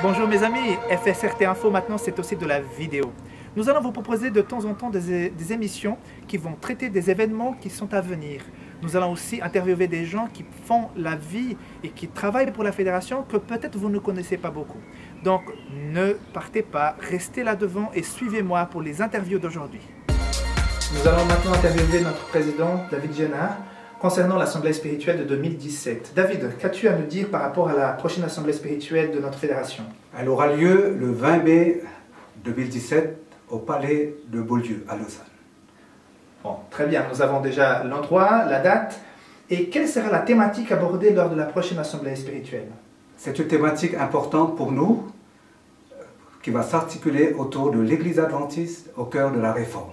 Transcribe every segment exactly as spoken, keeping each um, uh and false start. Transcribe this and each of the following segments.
Bonjour mes amis, F S R T Info maintenant c'est aussi de la vidéo. Nous allons vous proposer de temps en temps des, des émissions qui vont traiter des événements qui sont à venir. Nous allons aussi interviewer des gens qui font la vie et qui travaillent pour la fédération que peut-être vous ne connaissez pas beaucoup. Donc ne partez pas, restez là devant et suivez-moi pour les interviews d'aujourd'hui. Nous allons maintenant interviewer notre président David Génard concernant l'Assemblée spirituelle de deux mille dix-sept. David, qu'as-tu à nous dire par rapport à la prochaine Assemblée spirituelle de notre fédération? Elle aura lieu le vingt mai deux mille dix-sept au Palais de Beaulieu à Lausanne. Bon, très bien, nous avons déjà l'endroit, la date. Et quelle sera la thématique abordée lors de la prochaine Assemblée spirituelle? C'est une thématique importante pour nous qui va s'articuler autour de l'Église adventiste au cœur de la réforme.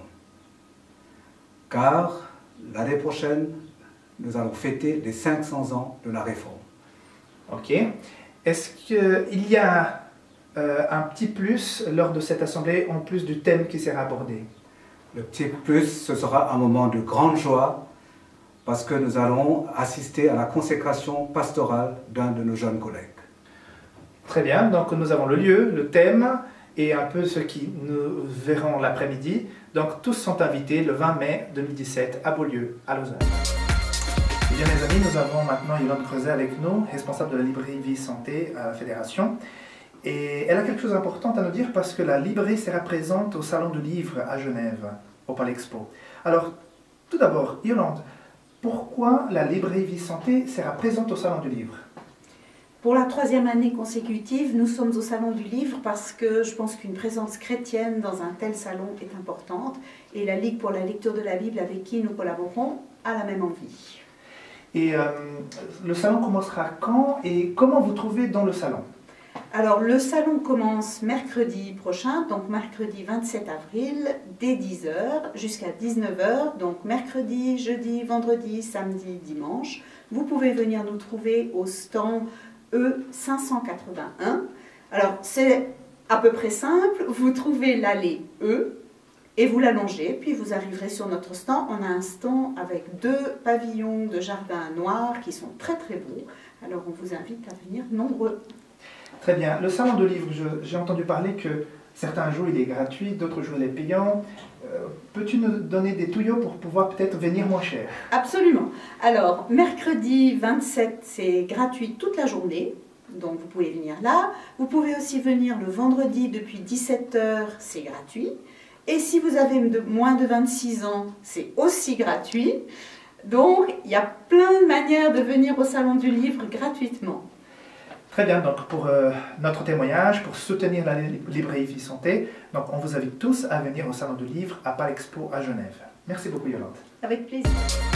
Car l'année prochaine, nous allons fêter les cinq cents ans de la réforme. Ok. Est-ce qu'il y a euh, un petit plus lors de cette assemblée en plus du thème qui sera abordé? Le petit plus, ce sera un moment de grande joie parce que nous allons assister à la consécration pastorale d'un de nos jeunes collègues. Très bien. Donc nous avons le lieu, le thème et un peu ce qui nous verrons l'après-midi. Donc tous sont invités le vingt mai deux mille dix-sept à Beaulieu, à Lausanne. Eh bien mes amis, nous avons maintenant Yolande Creuset avec nous, responsable de la librairie Vie Santé à la Fédération. Et elle a quelque chose d'important à nous dire parce que la librairie sera présente au Salon du Livre à Genève, au Palais Expo. Alors, tout d'abord, Yolande, pourquoi la librairie Vie Santé sera présente au Salon du Livre? Pour la troisième année consécutive, nous sommes au Salon du Livre parce que je pense qu'une présence chrétienne dans un tel salon est importante. Et la Ligue pour la lecture de la Bible, avec qui nous collaborons, a la même envie. Et euh, le salon commencera quand et comment vous trouvez dans le salon? Alors, le salon commence mercredi prochain, donc mercredi vingt-sept avril, dès dix heures jusqu'à dix-neuf heures. Donc, mercredi, jeudi, vendredi, samedi, dimanche. Vous pouvez venir nous trouver au stand E cinq cent quatre-vingt-un. Alors, c'est à peu près simple. Vous trouvez l'allée E et vous la longez, puis vous arriverez sur notre stand. On a un stand avec deux pavillons de jardin noirs qui sont très très beaux. Alors, on vous invite à venir nombreux. Très bien. Le salon de livres, j'ai entendu parler que certains jours il est gratuit, d'autres jours il est payant. Euh, Peux-tu nous donner des tuyaux pour pouvoir peut-être venir moins cher? Absolument. Alors, mercredi vingt-sept, c'est gratuit toute la journée. Donc, vous pouvez venir là. Vous pouvez aussi venir le vendredi depuis dix-sept heures, c'est gratuit. Et si vous avez de moins de vingt-six ans, c'est aussi gratuit. Donc, il y a plein de manières de venir au Salon du Livre gratuitement. Très bien, donc pour euh, notre témoignage, pour soutenir la librairie Vie Santé, donc on vous invite tous à venir au Salon du Livre à Palais Expo à Genève. Merci beaucoup Yolande. Avec plaisir.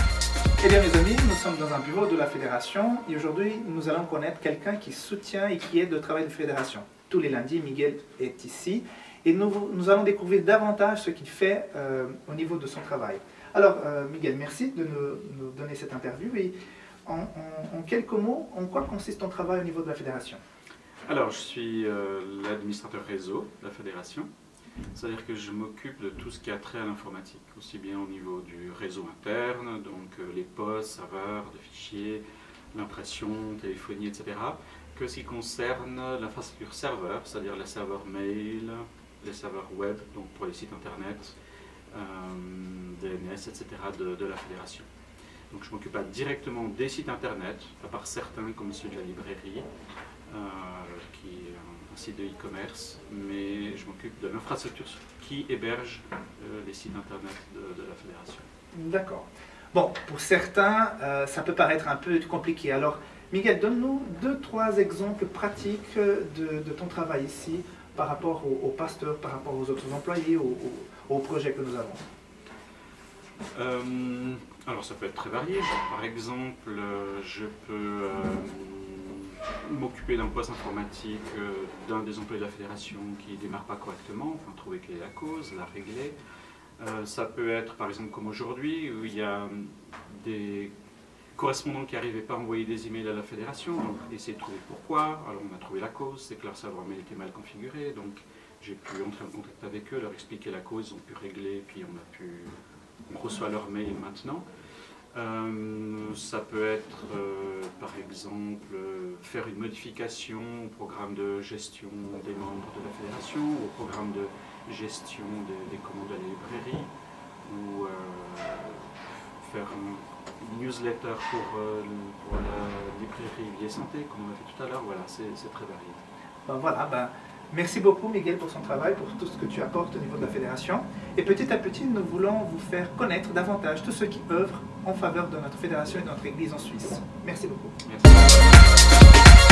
Eh bien mes amis, nous sommes dans un bureau de la Fédération et aujourd'hui nous allons connaître quelqu'un qui soutient et qui aide le travail de la Fédération. Tous les lundis, Miguel est ici et nous, nous allons découvrir davantage ce qu'il fait euh, au niveau de son travail. Alors euh, Miguel, merci de nous, nous donner cette interview. Et En, en, en quelques mots, en quoi consiste ton travail au niveau de la Fédération? Alors, je suis euh, l'administrateur réseau de la Fédération. C'est-à-dire que je m'occupe de tout ce qui a trait à l'informatique, aussi bien au niveau du réseau interne, donc euh, les postes, serveurs de fichiers, l'impression, téléphonie, et cetera, que ce qui concerne l'infrastructure serveur, c'est-à-dire les serveurs mail, les serveurs web, donc pour les sites internet, euh, D N S, et cetera de, de la Fédération. Donc je ne m'occupe pas directement des sites internet, à part certains comme celui de la librairie, euh, qui est un site de e-commerce, mais je m'occupe de l'infrastructure qui héberge euh, les sites internet de, de la Fédération. D'accord. Bon, pour certains, euh, ça peut paraître un peu compliqué. Alors, Miguel, donne-nous deux, trois exemples pratiques de, de ton travail ici par rapport aux, aux pasteurs, par rapport aux autres employés, aux, aux, aux projets que nous avons. Euh, alors ça peut être très varié. Par exemple, euh, je peux euh, m'occuper d'un poste informatique euh, d'un des employés de la Fédération qui ne démarre pas correctement, enfin trouver quelle est la cause, la régler. Euh, ça peut être par exemple comme aujourd'hui où il y a des correspondants qui n'arrivaient pas à envoyer des emails à la Fédération, donc essayer de trouver pourquoi. Alors on a trouvé la cause, c'est que leur serveur mail était mal configuré, donc j'ai pu entrer en contact avec eux, leur expliquer la cause, ils ont pu régler, puis on a pu... On reçoit leur mail maintenant. Euh, ça peut être, euh, par exemple, euh, faire une modification au programme de gestion des membres de la fédération, au programme de gestion des, des commandes à la librairie, ou euh, faire une newsletter pour, euh, pour la librairie Vie et Santé, comme on l'a fait tout à l'heure. Voilà, c'est très varié. Ben voilà, ben, merci beaucoup Miguel pour son travail, pour tout ce que tu apportes au niveau de la fédération. Et petit à petit, nous voulons vous faire connaître davantage tous ceux qui œuvrent en faveur de notre fédération et de notre Église en Suisse. Merci beaucoup. Merci.